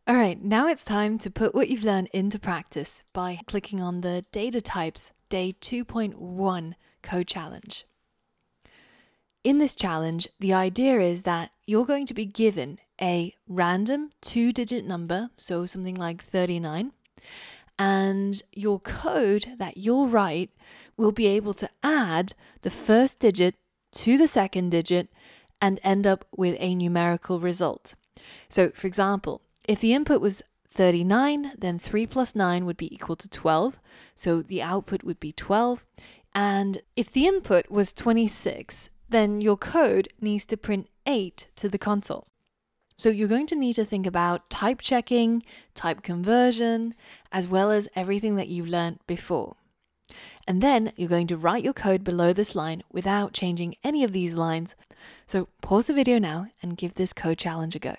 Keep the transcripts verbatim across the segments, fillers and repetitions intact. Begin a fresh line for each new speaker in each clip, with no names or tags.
All right, now it's time to put what you've learned into practice by clicking on the Data Types Day two point one Code Challenge. In this challenge, the idea is that you're going to be given a random two-digit number, so something like thirty-nine, and your code that you'll write will be able to add the first digit to the second digit and end up with a numerical result. So, for example, if the input was thirty-nine, then three plus nine would be equal to twelve. So the output would be twelve. And if the input was twenty-six, then your code needs to print eight to the console. So you're going to need to think about type checking, type conversion, as well as everything that you've learned before. And then you're going to write your code below this line without changing any of these lines. So pause the video now and give this code challenge a go.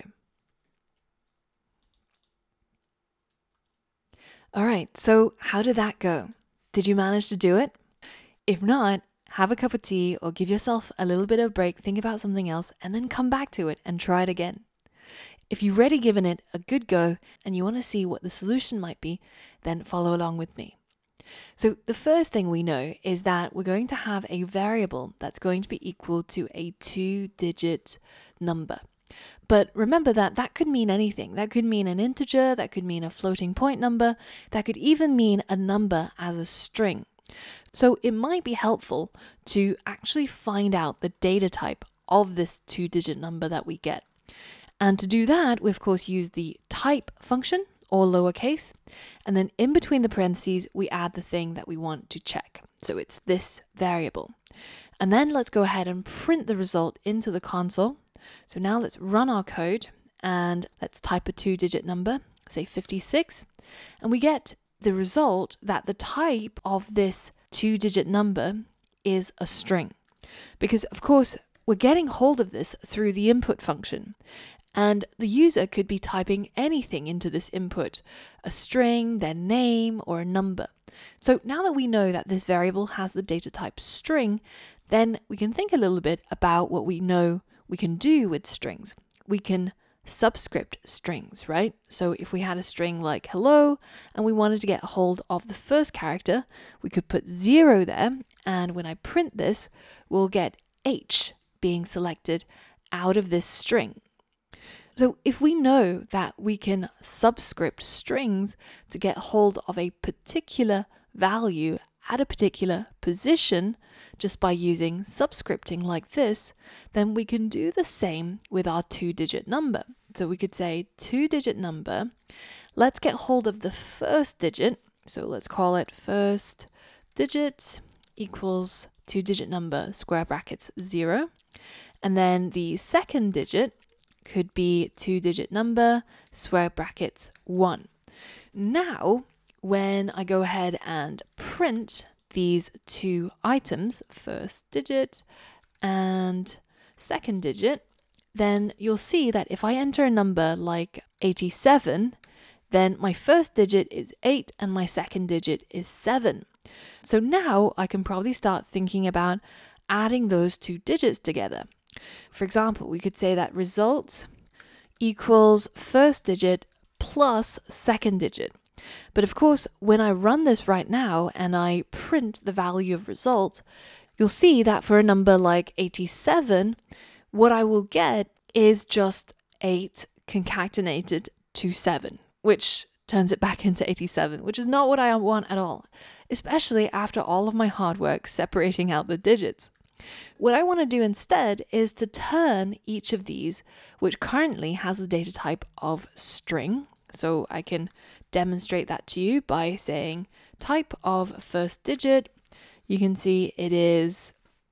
All right, so how did that go? Did you manage to do it? If not, have a cup of tea or give yourself a little bit of a break, think about something else, and then come back to it and try it again. If you've already given it a good go and you want to see what the solution might be, then follow along with me. So the first thing we know is that we're going to have a variable that's going to be equal to a two-digit number. But remember that that could mean anything. That could mean an integer, that could mean a floating point number, that could even mean a number as a string. So it might be helpful to actually find out the data type of this two-digit number that we get. And to do that, we of course use the type function, all lowercase, and then in between the parentheses, we add the thing that we want to check. So it's this variable. And then let's go ahead and print the result into the console. So now let's run our code and let's type a two-digit number, say fifty-six, and we get the result that the type of this two-digit number is a string. Because of course, we're getting hold of this through the input function. And the user could be typing anything into this input, a string, their name, or a number. So now that we know that this variable has the data type string, then we can think a little bit about what we know we can do with strings. We can subscript strings, right? So if we had a string like hello and we wanted to get hold of the first character, we could put zero there. And when I print this, we'll get H being selected out of this string. So if we know that we can subscript strings to get hold of a particular value at a particular position just by using subscripting like this, then we can do the same with our two-digit number. So we could say two-digit number, let's get hold of the first digit. So let's call it first digit equals two-digit number, square brackets, zero. And then the second digit could be two-digit number, square brackets, one. Now, when I go ahead and print these two items, first digit and second digit, then you'll see that if I enter a number like eighty-seven, then my first digit is eight and my second digit is seven. So now I can probably start thinking about adding those two digits together. For example, we could say that result equals first digit plus second digit. But of course, when I run this right now and I print the value of result, you'll see that for a number like eighty-seven, what I will get is just eight concatenated to seven, which turns it back into eighty-seven, which is not what I want at all, especially after all of my hard work separating out the digits. What I want to do instead is to turn each of these, which currently has the data type of string. So I can demonstrate that to you by saying type of first digit. You can see it is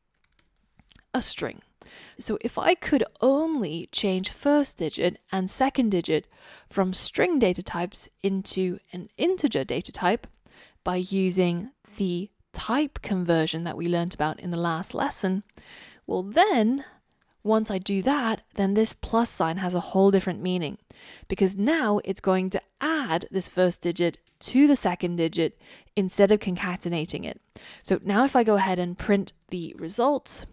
a string. So if I could only change first digit and second digit from string data types into an integer data type by using the type conversion that we learned about in the last lesson, well then, once I do that, then this plus sign has a whole different meaning, because now it's going to add this first digit to the second digit instead of concatenating it. So now if I go ahead and print the results,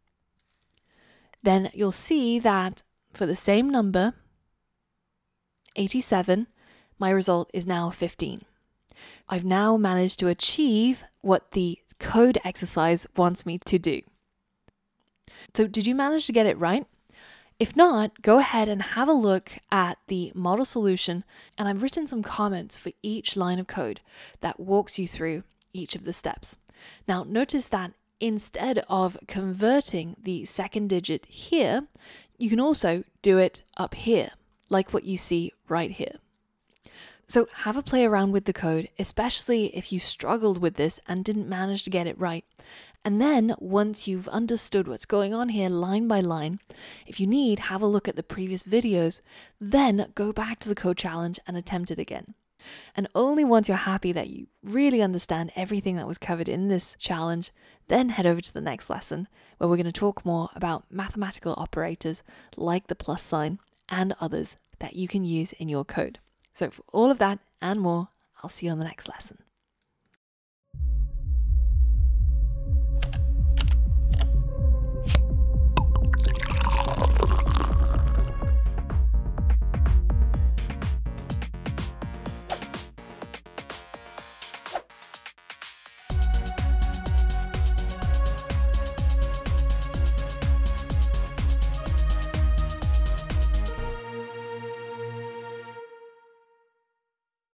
then you'll see that for the same number, eighty-seven, my result is now fifteen. I've now managed to achieve what the code exercise wants me to do. So did you manage to get it right? If not, go ahead and have a look at the model solution, and I've written some comments for each line of code that walks you through each of the steps. Now notice that instead of converting the second digit here, you can also do it up here, like what you see right here. So have a play around with the code, especially if you struggled with this and didn't manage to get it right. And then once you've understood what's going on here line by line, if you need, have a look at the previous videos, then go back to the code challenge and attempt it again. And only once you're happy that you really understand everything that was covered in this challenge, then head over to the next lesson where we're going to talk more about mathematical operators like the plus sign and others that you can use in your code. So for all of that and more, I'll see you on the next lesson.